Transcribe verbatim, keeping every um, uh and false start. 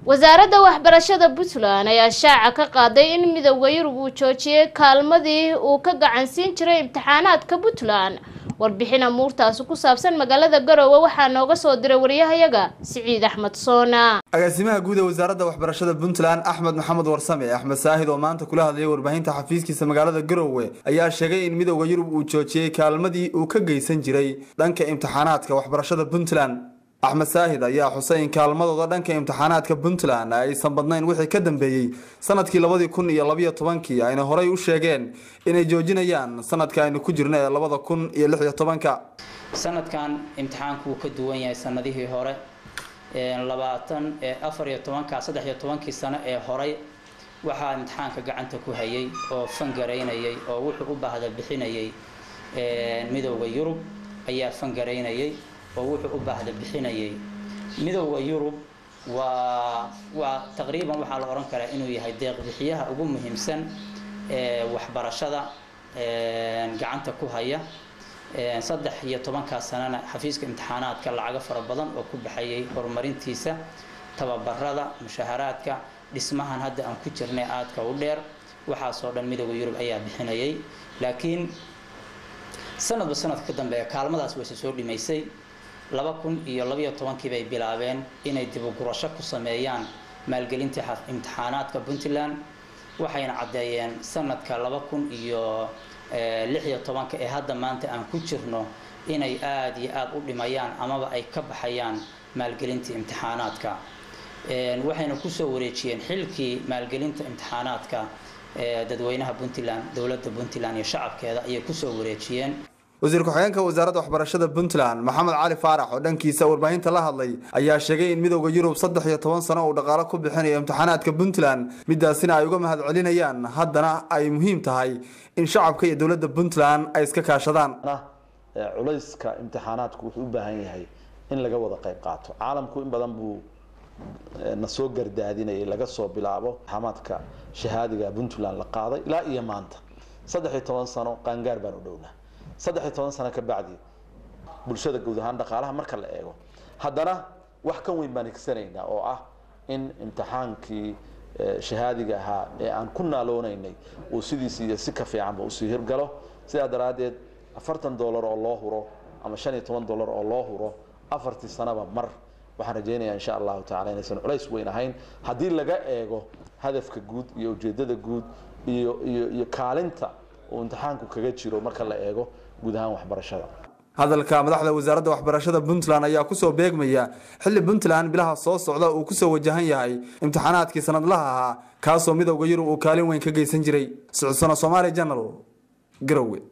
wasaaradda waxbarashada Puntland ayaa shaaca ka qaaday in midowga Yurub uu joojiyay kaalmadii uu ka gacansiin jiray imtixaanaadka Puntland. warbixin amuurtaas ku saabsan magaalada Garowe waxaa nooga soo diray wariyahayaga Siciid Axmed Soona. agaasimaha guud ee wasaaradda waxbarashada Puntland Axmed Maxamed Warsame Axmed Saahid oo maanta kula hadlayay warbaahinta xafiiskiisa magaalada Garowe ayaa sheegay in midowga Yurub uu joojiyay kaalmadii uu ka geysan jiray dhanka imtixaanaadka waxbarashada Puntland. Axmed Saahid ayaa xusay in kaalmadooda dhanka imtixaanaadka Puntland aysan badnayn wixii ka dambeeyay sanadkii laba kun iyo laba iyo toban ayna horay u sheegeen inay joojinayaan sanadka aynu ku jirnay laba kun iyo lix iyo toban. sanadkan imtixaanku ka duwan yahay sanadihii hore ee labaatan ee afar iyo toban ka saddex iyo toban sano ee horay waxa imtixaanka gacanta ku hayay oo fangareynayay oo wuxuu u baahda bixinayay ee midowga Yurub ayaa fangareynayay oo wuxuu u baahda bixinayay midowga Yurub waa waa taqriiban waxa la oran karaa inuu yahay deeq bixiyaha ugu muhiimsan ee waxbarashada ee gacanta ku haya ee saddex iyo toban ka sanana xafiiska imtixaanaadka lacag fara badan oo ku baxayay horumarintiisa tababarada mushaharaadka dhismahan hadda aan ku jirnay aadka u dheer waxa soo dhan midowga Yurub ayaa bixinayay laakiin sanadba sanadka ka dambeeya kaalmadaas way soo dhimaysay laba kun iyo laba iyo toban bay bilaabeen inay dib u gurasho ku sameeyaan maalgelinta imtixaanaadka Puntland waxayna cadeeyeen sanadka laba kun iyo lix iyo toban ee hadda maanta aan ku jirno inay aad iyo aad u dhimayaan amaba ay ka baxayaan maalgelinta imtixaanaadka ee waxayna ku soo wareejiyeen xilkii maalgelinta imtixaanaadka ee dadweynaha Puntland dawladda Puntland iyo shacabkeeda ay ku soo wareejiyeen. wasiir ku-xigeenka wasaaradda waxbarashada Puntland Maxamed Cali Faarax oo dhankiisa warbaahinta la hadlay ayaa sheegay in midowga Yurub saddex iyo toban sano uu dhaqaale ku bixinayo imtixaanaadka Puntland midaasina ay uga mahad celinayaan haddana ay muhiim tahay in shacabka iyo dawladda Puntland ay iska kaashadaan. culayska imtixaanaadku wuxuu u baahan yahay in laga wada qayb qaato caalamku in badan buu na soo gardaadinayay laga soo bilaabo xamaadka shahaadiga Puntland la qaaday ilaa iyo maanta saddex iyo toban sano qaangaar baan u dhowna saddex iyo toban sano ka bacdi bulshada guud ahaan dhaqaalaha marka la eego haddana wax ka weyn baan igsanaynaa oo ah in imtixaankii shahaadiga ahaa ee aan ku naaloonaynay uu sidiisii si ka fiican ba u sii hirgalo sidaa daraadeed afartan dollar oo loo huro ama shan iyo toban dollar oo loo huro afartii sanaba mar waxaan rajaynayaa insha Allah taala inaysan culays weyn ahayn haddii laga eego hadafka guud iyo ujeedada guud iyo iyo iyo kaalinta oo imtixaanku kaga jiro marka la eego guud ahaan waxbarashada. hadalka madaxda wasaaradda waxbarashada Puntland ayaa ku soo beegmaya xilli Puntland bilaha soo socda uu ku soo wajahan yahay imtixaanaadkii sanadlaha ah kaasoo midowga Yurub uu kaalin weyn ka geysan jiray. Socodka Soomaali Channel Garowe.